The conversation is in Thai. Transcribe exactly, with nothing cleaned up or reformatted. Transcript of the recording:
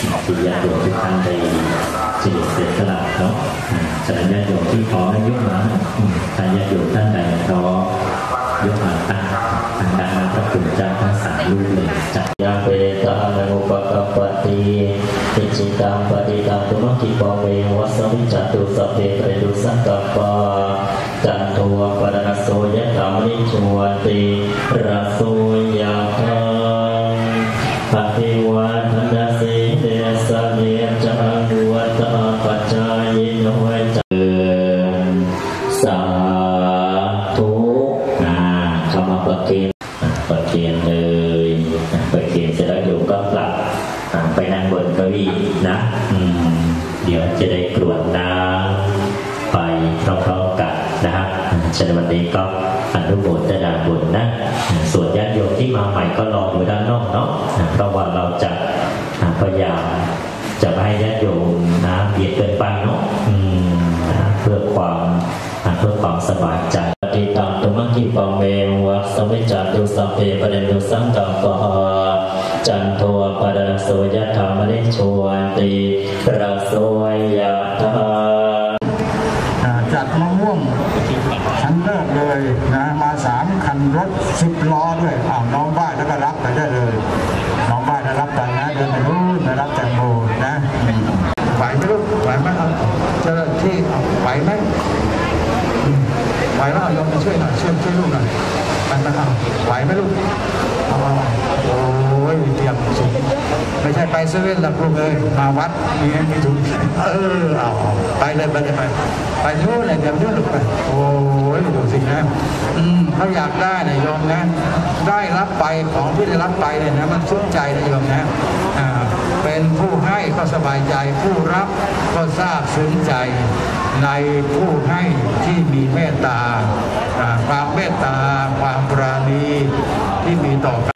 ที่ญาติโยมทุกท่านได้เสียเสียสละเนาะฉะนั้นญาติโยมที่ขอให้ยกมาถ้าญาติโยมท่านใดขอยกมาตั้งทางด้านพระคุณเจ้าทั้งสามรูปเลยจักยาเปตาโนปะกปติติจิตังปฏิตังตุมกิปเววัสมิจตุสัพเพเปตุสังกัปปะจันโทปรณโสยะธรรมนิชวนติระโสยะธังปฏิวัฒนาสิเดสเนจังวัตตาปัจจายโนจังสาธุนะคำว่าประเคนประเคนเลยประเคนเสร็จแล้วโยมก็กลับไปนั่งบนเก้าอี้นะเดี๋ยวจะได้กรวดน้ำไปพร้อมๆกันนะฮะฉะนั้นวันนี้ก็อนุโมทนาบุญนะส่วนญาติโยมที่มาใหม่ก็รออยู่ด้านนอกเนาะเพราะว่าเราจะพยายามจะไม่ให้ญาติโยมนะเบียดเกินไปเนาะเพื่อความเพื่อความสบายใจปฏิตังตุมกิปเมวัสมิจตุสัพเพปเรตุสังกัปปะจันโทปรณโสยะธรรมนิชวนติระโสยะธาจัดมะม่วงชั้นเลิศเลยนะมาสามคันรถสิบล้อด้วยอ้าวน้องบ้านแล้วก็รับไปได้เลยน้องบ้านได้รับกันนะเดินไปนู้นไปรับแตงโมนะไหวไหมลูกไหวไหมเอาเจ้าหน้าที่ไหวไหมไหวแล้วเอายอมมาช่วยหน่อยช่วยช่วยลูกหน่อยไปไหมเอาไหวไหมลูกเอาโอ้ยเตรียมสุดไม่ใช่ไปเซเว่นหลักลูกเลยมาวัดมีมีถุงเออเอาไปเลยไปเลยไปไปนู้นเลยเดี๋ยวนู้นลูกไปโอ้ยดูสินะอืมเขาอยากได้นะโยมนะได้รับไปของที่ได้รับไปเนี่ยนะมันสุขใจนะโยมนะอ่าเป็นผู้ให้ก็สบายใจผู้รับก็ซาบซึ้งใจในผู้ให้ที่มีเมตตาความเมตตาความปราณีที่มีต่อกัน